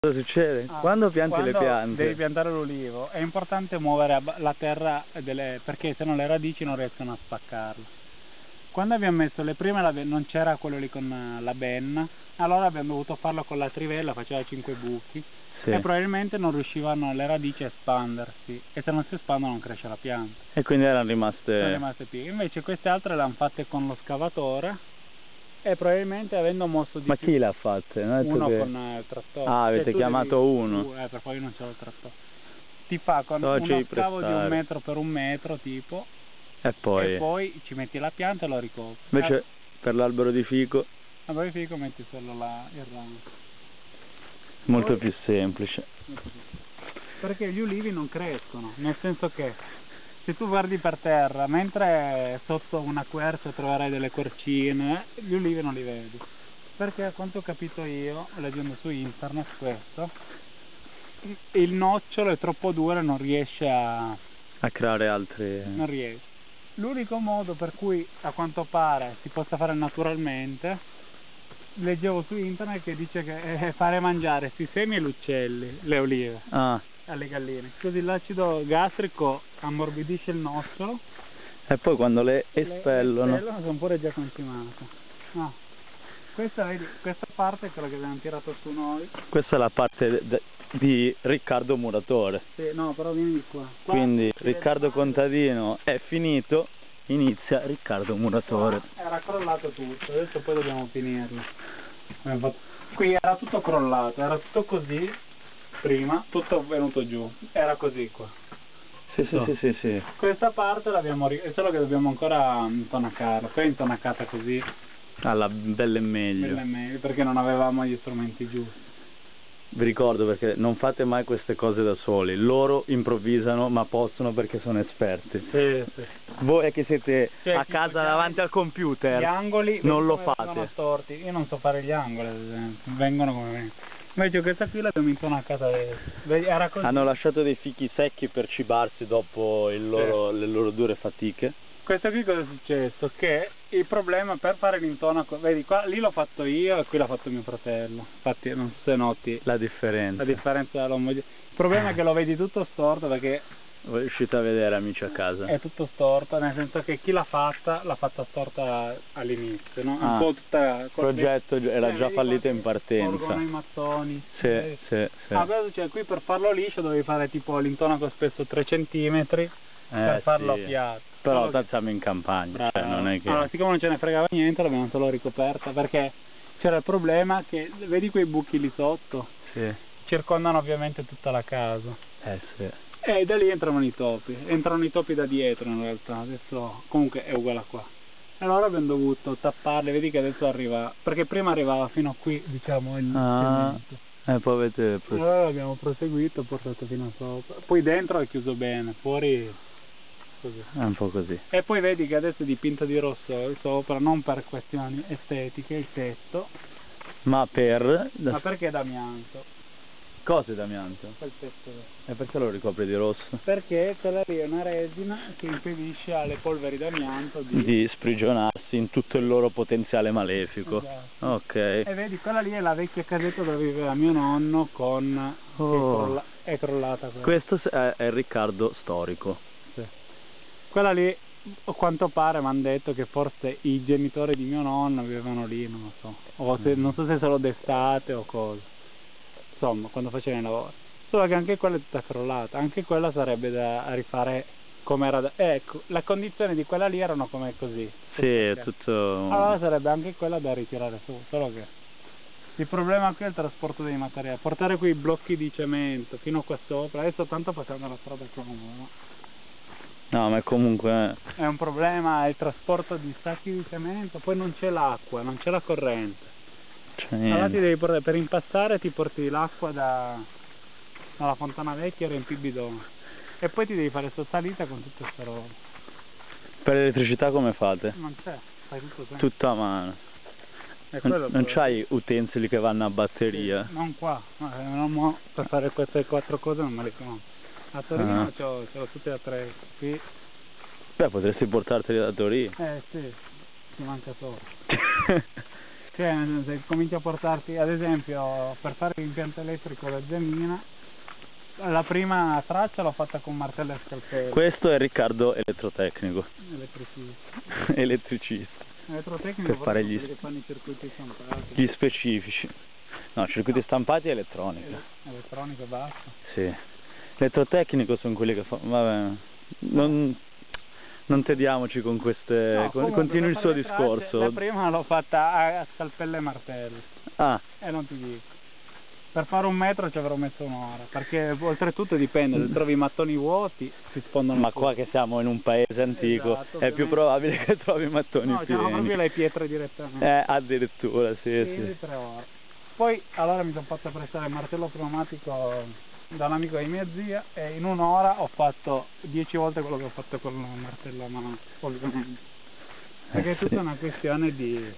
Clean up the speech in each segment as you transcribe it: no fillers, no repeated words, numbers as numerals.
Cosa succede? Quando pianti le piante? Devi piantare l'ulivo, è importante muovere la terra perché sennò le radici non riescono a spaccarla. Quando abbiamo messo le prime non c'era quello lì con la benna, allora abbiamo dovuto farlo con la trivella, faceva 5 buchi, sì. E probabilmente non riuscivano le radici a espandersi, e se non si espandono non cresce la pianta. E quindi erano rimaste... Sono rimaste piccole. Invece queste altre le hanno fatte con lo scavatore, e probabilmente avendo mosso di Ma più... chi l'ha fatte? Uno che... con il trattore. Ah, avete chiamato uno? Per poi non c'è il trattore. Ti fa con uno scavo di 1 metro per 1 metro tipo, e poi ci metti la pianta e lo ricopri. Invece per l'albero di fico? L'albero di fico metti solo il ramo. Molto più semplice. Perché gli ulivi non crescono, nel senso che se tu guardi per terra, mentre sotto una quercia troverai delle quercine, gli ulivi non li vedi. Perché a quanto ho capito io, leggendo su internet questo, il nocciolo è troppo duro e non riesce a creare altri... Non riesce. L'unico modo per cui a quanto pare si possa fare naturalmente, leggevo su internet che dice che è fare mangiare sui semi agli uccelli, le olive, alle galline. Così l'acido gastrico ammorbidisce il nocciolo. E poi quando le espellono... sono pure già concimate. No. Questa parte è quella che abbiamo tirato su noi. Questa è la parte di Riccardo Muratore. Sì, no, però vieni di qua. Quindi Riccardo Contadino è finito, inizia Riccardo Muratore. Era crollato tutto, adesso poi dobbiamo finirlo. Qui era tutto crollato, era tutto così prima, tutto venuto giù, era così qua. Sì. Questa parte l'abbiamo è solo che dobbiamo ancora intonacarla, poi è intonacata così. Alla bella e meglio. Perché non avevamo gli strumenti giusti. Vi ricordo, perché non fate mai queste cose da soli, loro improvvisano ma possono perché sono esperti. Sì. Voi che siete a casa davanti al computer, gli angoli non lo fate. Sono storti. Io non so fare gli angoli, ad esempio, vengono come vengono. Invece questa qui l'abbiamo intonacata adesso. Era così. Hanno lasciato dei fichi secchi per cibarsi dopo le loro dure fatiche. Questo qui cosa è successo? Che il problema per fare l'intonaco, vedi qua, lì l'ho fatto io e qui l'ha fatto mio fratello, infatti non so se noti la differenza dall'omogeneo. Il problema è che lo vedi tutto storto, perché voi riuscite a vedere, amici a casa, è tutto storto, nel senso che chi l'ha fatta storta all'inizio, no? Un po' tutta il progetto era già fallito in partenza. Porgono i mattoni. Sì. Cosa succede? Qui per farlo liscio dovevi fare tipo l'intonaco spesso 3 centimetri per farlo piatto. Però siamo in campagna, cioè non è che... Allora, siccome non ce ne fregava niente, l'abbiamo solo ricoperta, perché c'era il problema che, vedi quei buchi lì sotto? Sì. Circondano ovviamente tutta la casa. Sì. E da lì entrano i topi da dietro in realtà, adesso comunque è uguale a qua. Allora abbiamo dovuto tapparli, vedi che adesso arriva, perché prima arrivava fino a qui, diciamo, il cemento. Poi avete... Allora abbiamo proseguito, portato fino a sopra. Poi dentro è chiuso bene, fuori... così. È un po' così. E poi vedi che adesso è dipinto di rosso sopra, non per questioni estetiche, il tetto. Ma perché è d'amianto? Cosa è d'amianto? Quel tetto. E perché lo ricopre di rosso? Perché quella lì è una resina che impedisce alle polveri d'amianto di sprigionarsi in tutto il loro potenziale malefico. Esatto. Ok. E vedi, quella lì è la vecchia casetta dove viveva mio nonno è crollata quella. Questo è il Riccardo storico. Sì. Quella lì, a quanto pare mi hanno detto che forse i genitori di mio nonno vivevano lì, non lo so. O non so se solo d'estate o cosa. Insomma, quando facevano i lavori. Solo che anche quella è tutta crollata, anche quella sarebbe da rifare come era ecco, le condizioni di quella lì erano come così. Sì, è tutto... Allora sarebbe anche quella da ritirare su, solo che il problema qui è il trasporto dei materiali, portare quei blocchi di cemento fino qua sopra, adesso tanto passiamo la strada comoda. No, ma comunque... È un problema il trasporto di sacchi di cemento, poi non c'è l'acqua, non c'è la corrente. Allora ti devi portare, per impassare ti porti l'acqua dalla fontana vecchia e riempi il bidone. E poi ti devi fare salita con tutte queste robe. Per l'elettricità come fate? Non c'è, fai tutto sempre. Tutto a mano. Non c'hai utensili che vanno a batteria? Sì, non qua, per fare queste 4 cose non me le conosco. A Torino ce l'ho tutte a 3, qui. Beh, potresti portarteli da Torino. Sì, ti manca solo. Cioè, se cominci a portarti, ad esempio, per fare l'impianto elettrico da Gemina, la prima traccia l'ho fatta con martello e scalpello. Questo è Riccardo elettrotecnico. Elettricista. Elettricista. Elettrotecnico Per fare quelli che fanno i circuiti stampati. gli specifici. No, circuiti stampati e elettronica. Elettronico e basta. Sì. Elettrotecnico sono quelli che fanno... Vabbè, non tediamoci con queste... No, comunque, continui il per suo fare le tracce, discorso. la prima l'ho fatta a scalpello e martello. Ah, E non ti dico. Per fare 1 metro ci avrò messo un'ora, perché oltretutto dipende, se trovi i mattoni vuoti si spondono. ma tutti. qua che siamo in un paese antico, Esatto, è più ovviamente. probabile che trovi mattoni No, c'erano proprio pieni. le pietre direttamente. Addirittura, sì, Quindi sì. 3 ore. Poi allora mi sono fatto prestare il martello pneumatico da un amico di mia zia e in 1 ora ho fatto 10 volte quello che ho fatto con il martello a mano, ovviamente. Perché è tutta una questione di...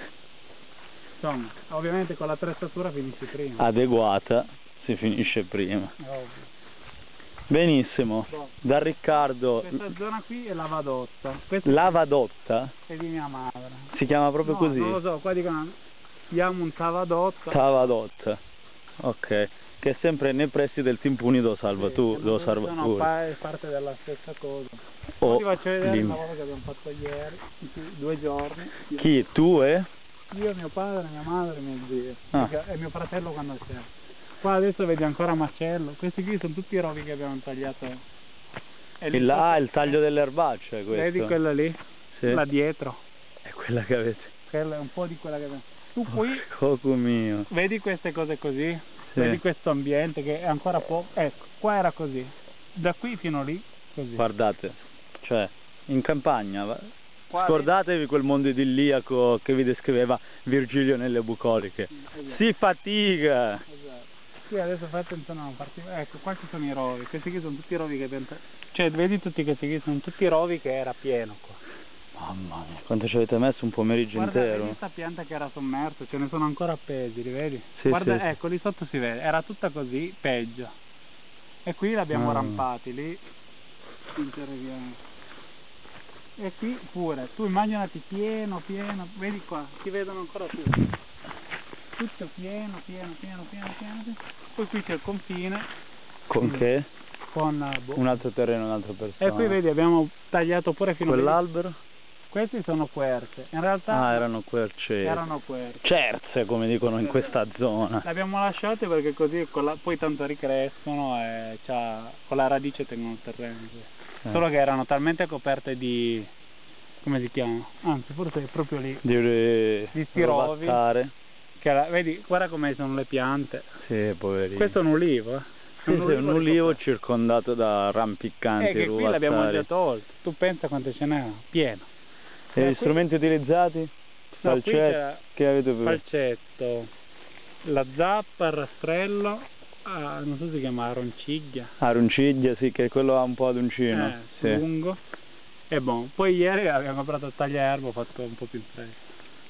Insomma, ovviamente con l'attrezzatura finisci prima. Adeguata, si finisce prima. È ovvio. Benissimo. Boh. Da Riccardo, Questa zona qui è Lavadotta. Questa Lavadotta? è di mia madre. Si chiama proprio No, così? non lo so, qua dicono diamo un Tavadotta. Lavadotta. Ok. Che è sempre nei pressi del Timpuni do salva Sì, tu, che do non salva sono pure. parte della stessa cosa. Oh, Ora ti faccio vedere il dimmi. lavoro che abbiamo fatto ieri, in 2 giorni. Chi? Tu Io, mio padre, mia madre e mio zio. Ah. E mio fratello quando c'era. Qua adesso vedi ancora macello. Questi qui sono tutti i rovi che abbiamo tagliato. E lì sotto- Il taglio delle erbacce, questo. Vedi quella lì? Sì. Là dietro. È quella che avete. Quella è un po' di quella che abbiamo. Tu qui Coco mio. vedi queste cose così? Sì. Vedi questo ambiente che è ancora poco. Ecco, qua era così. Da qui fino lì, così. Guardate, cioè, in campagna, Qua scordatevi quel mondo idilliaco che vi descriveva Virgilio nelle bucoliche. Esatto. Si fatica! Esatto. Qui adesso fai attenzione a non farti. Ecco, qua ci sono i rovi. Questi qui sono tutti i rovi che abbiamo. Cioè, vedi tutti questi qui sono tutti i rovi che era pieno qua. Mamma mia, quanto ci avete messo? Un pomeriggio Guarda, intero? vedi sta pianta che era sommersa, ce ne sono ancora appesi, li vedi? Sì, Guarda, sì. ecco, lì sotto si vede, era tutta così, peggio. E qui l'abbiamo rampati, lì spingere via. E qui pure, tu immaginati pieno, vedi qua, si vedono ancora più. Tutto pieno. Poi qui c'è il confine. Con che? Con Un altro terreno, un'altra persona. E qui vedi abbiamo tagliato pure fino a Quell'albero? Questi sono querce, in realtà Ah, erano querce. erano querce. Cerze, come dicono in questa zona. L'abbiamo lasciate perché così poi tanto ricrescono e con la radice tengono il terreno. Solo che erano talmente coperte di... come si chiama? Anzi, forse è proprio lì. Di sti rovi. rovattare. Vedi, guarda come sono le piante. Sì, poverino. Questo è un ulivo, Sì, sì, un ulivo ricoperto. circondato da rampiccanti Che qui l'abbiamo ruvattari. già tolto. Tu pensa quante ce n'è? Pieno. E gli qui- strumenti utilizzati? No, qui Falcetto? c'era Che avete più? falcetto, la zappa, il rastrello, non so se si chiama aronciglia. Arunciglia, sì, che quello ha un po' ad uncino. Sì. Lungo. E boh, poi ieri abbiamo comprato il tagliaerba, ho fatto un po' più in fretta.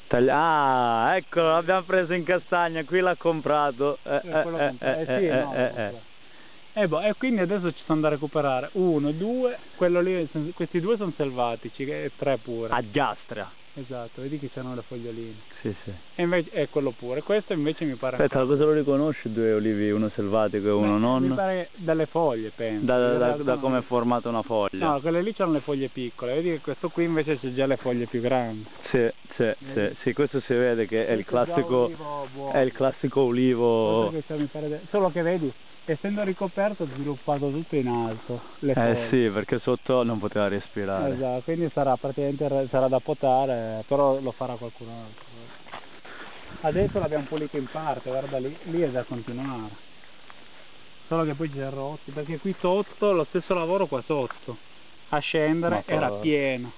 Ah, eccolo, l'abbiamo preso in castagna, qui l'ha comprato. Quello comprato. E quindi adesso ci sono da recuperare 1, 2, quello lì, questi 2 sono selvatici, e 3 pure. A giastra. Esatto, vedi che c'hanno le foglioline. Sì, sì. E invece è quello pure, questo invece mi pare... Aspetta, cosa lo riconosci? 2 olivi, uno selvatico e uno non? Mi pare dalle foglie, penso. Da come è formata una foglia. No, quelle lì c'hanno le foglie piccole, vedi che questo qui invece c'è già le foglie più grandi. Sì, questo si vede che è il Questo è già classico, olivo buono. è il classico olivo. Questo che mi pare solo che vedi, essendo ricoperto ho sviluppato tutto in alto, le foglie. Sì, perché sotto non poteva respirare. Esatto, quindi sarà praticamente sarà da potare, però lo farà qualcun altro. Adesso l'abbiamo pulito in parte, guarda lì è da continuare. Solo che poi ci è rotti, perché qui sotto, lo stesso lavoro qua sotto, a scendere era pieno.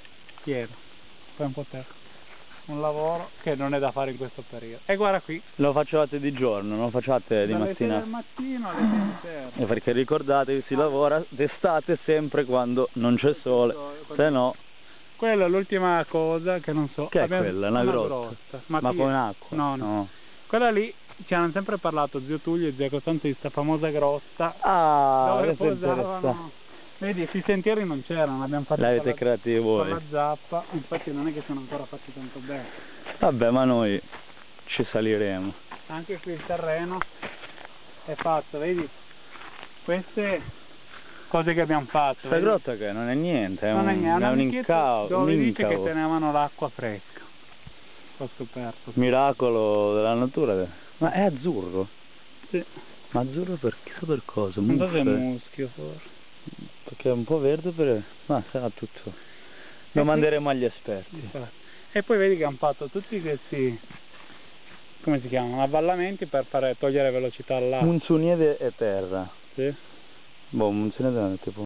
Poi un po' terra. Un lavoro che non è da fare in questo periodo. E guarda qui. Lo facevate di giorno, non lo facevate di Dalle 6 mattina? del mattino alle 6 di sera. Perché ricordatevi, si lavora d'estate sempre quando non c'è sole, se no... Quella è l'ultima cosa che non so. Che è quella? Una grotta? Ma con acqua? No. Quella lì ci hanno sempre parlato zio Tullio e zia Costanza di questa famosa grotta. Ah, dove questo è interessante. posavano. Vedi, sui sentieri non c'erano, l'abbiamo fatti L'avete creati voi. con la zappa, infatti non è che sono ancora fatti tanto bene. Vabbè, ma noi ci saliremo. Anche qui il terreno è fatto, vedi? Queste cose che abbiamo fatto. Questa grotta che non è niente, è non è niente, un un incavo. Dove dice che incavo. tenevano l'acqua fresca. Ho scoperto. Miracolo della natura. Ma è azzurro. Sì. Ma azzurro per chissà per cosa? Non so se è Muffe? muschio forse. Perché è un po' verde per... ma sarà tutto. Domanderemo agli esperti. Infatti. E poi vedi che hanno fatto tutti questi, come si chiamano, avvallamenti per togliere velocità all'acqua. Munzuniede e terra. Sì. Boh, Munzuniede è tipo